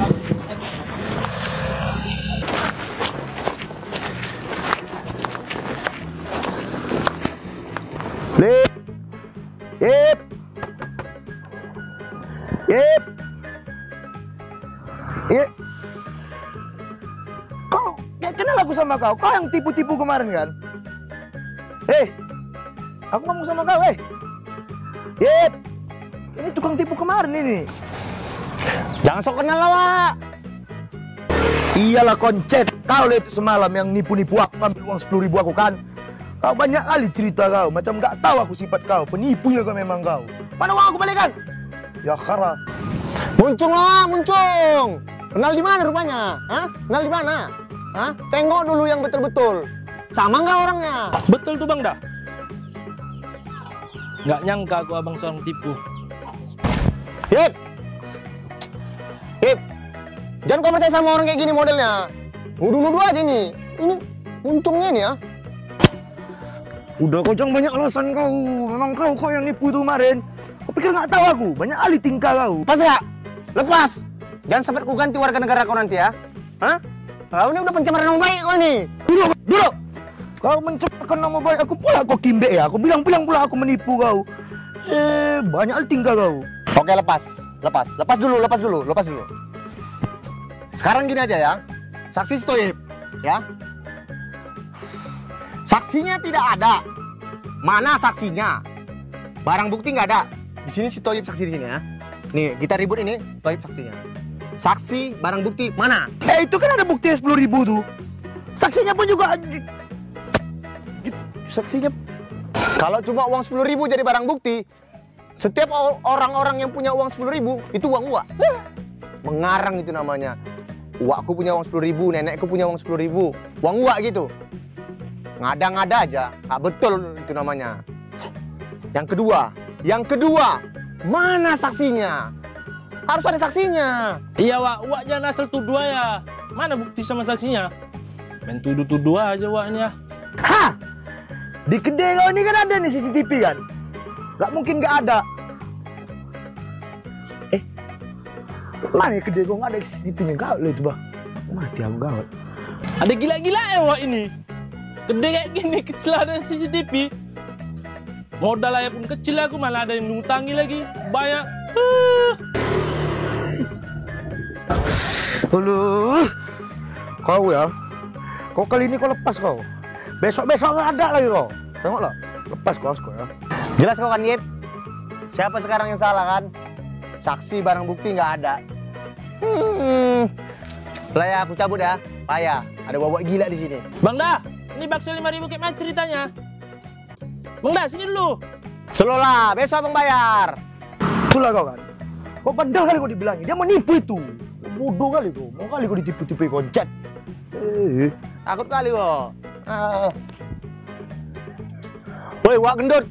Lip. Ip. Ip. Ip. Kau, ya kenal aku sama kau. Kau yang tipu-tipu kemarin kan? Aku ngomong sama kau, Ip. Ini tukang tipu kemarin ini. Jangan sok kenal lah, Wak. Iyalah koncet. Kau lihat semalam yang nipu-nipu aku, ngambil uang 10.000 aku kan? Kau banyak kali cerita kau, macam nggak tahu aku sifat kau. Penipu ya kau memang kau. Mana uang aku balikan? Ya khara. Muncung lah, muncung. Kenal di mana rupanya? Hah? Kenal di mana? Hah? Tengok dulu yang betul-betul. Sama nggak orangnya? Betul tuh bang dah. Nggak nyangka aku abang seorang tipu. Hip. Hip. Jangan kau percaya sama orang kayak gini modelnya. Nuduh-nuduh aja nih. Ini muncungnya nih ya. Udah kau jangan banyak alasan kau. Memang kau yang nipu tuh kemarin. Kau pikir nggak tahu aku? Banyak ahli tingkah kau. Lepas ya? Lepas. Jangan sampai ku ganti warga negara kau nanti ya. Hah? Kau ini udah pencemaran nama baik kau ini. Duduk. Kau mencemarkan nama baik aku pula kau kimbe ya. Aku bilang-bilang pula aku menipu kau. Banyak ahli tingkah kau. Oke, lepas. Lepas dulu. Sekarang gini aja ya. Saksi Stoib, ya. Saksinya tidak ada. Mana saksinya? Barang bukti nggak ada. Di sini si Toib saksi di sini ya. Nih, kita ribut ini, Toib saksinya. Saksi, barang bukti, mana? Itu kan ada bukti 10.000 tuh. Saksinya pun juga. Saksinya. Kalau cuma uang 10.000 jadi barang bukti, setiap orang-orang yang punya uang 10.000 itu uang uak. Mengarang itu namanya. Uakku punya uang 10.000, nenekku punya uang 10.000. Uang uak gitu. Ngada-ngada aja. Betul itu namanya. Yang kedua, mana saksinya? Harus ada saksinya. Iya Wak, Wak jangan asal tuduh ya. Mana bukti sama saksinya? Main tuduh-tuduh aja Waknya. Hah? Di kedai kau ini kan ada nih CCTV kan? Gak mungkin gak ada. Mana ya kedai kau gak ada CCTV-nya? Gawat loh itu bang. Mati aku gawat. Ada gila-gila ya Wak ini. Gede kayak gini kecil ada CCTV. Modal aja pun kecil aku malah ada yang ngutangi lagi. Banyak. Aduh. Kau ya. Kau kali ini kau lepas kau. Besok-besok nggak ada lagi kau. Tengoklah. Lepas kau ya. Jelas kau kan Yip? Siapa sekarang yang salah kan? Saksi barang bukti nggak ada. Lah ya aku cabut ya. Payah. Ada bawa gila di sini. Bang Dah, ini bakso 5.000 kayak mana ceritanya? Bang Dah, sini dulu. Selolah, besok Bang bayar. Itulah kau kan. Kau pandang kali kau dibilangin. Dia menipu itu. Bodoh kali kau. Mau kali kau ditipu-tipu koncet. Takut kali kok. Woi, Wak gendut.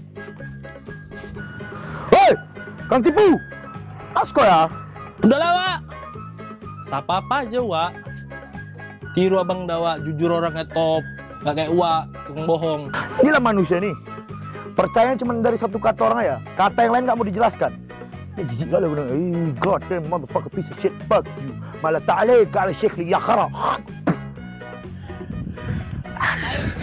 Hei, Kang tipu. Asko ya. Udahlah Wak. Tak apa-apa aja Wak. Tiru abang dah Wak. Jujur orangnya top. Gak kayak Wak, tukang bohong. Inilah manusia nih. Percaya cuma dari satu kata orang ya. Kata yang lain gak mau dijelaskan. Ini jijik kali aku bilang. God damn motherfucker piece of shit. Fuck you. Malah ta'alik ala syekh li ya khara.